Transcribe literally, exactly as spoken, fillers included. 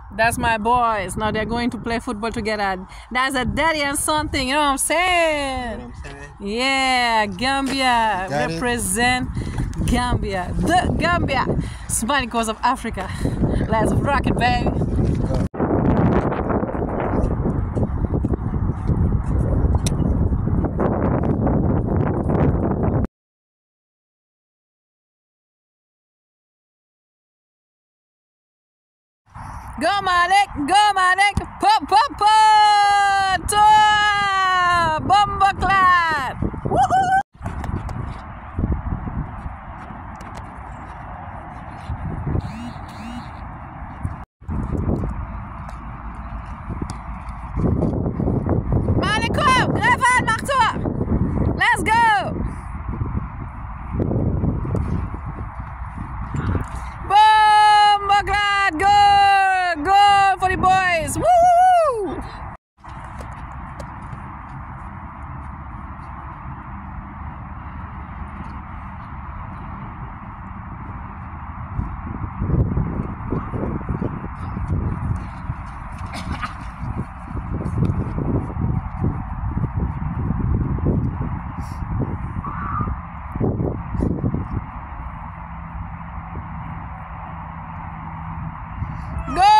That's my boys. Now they're going to play football together. That's a daddy and son thing, you know what I'm saying? You know what I'm saying? Yeah, Gambia. Daddy. Represent Gambia. The Gambia. Smiling Coast of Africa. Let's rock it, baby. Go Malik, go Malik, pop pop pop, toa, bomba clad. Woohoo! Malik, kom, grijp aan, mag toe. Let's go. Bomba clad, go. Goal for the boys! Woo! Go!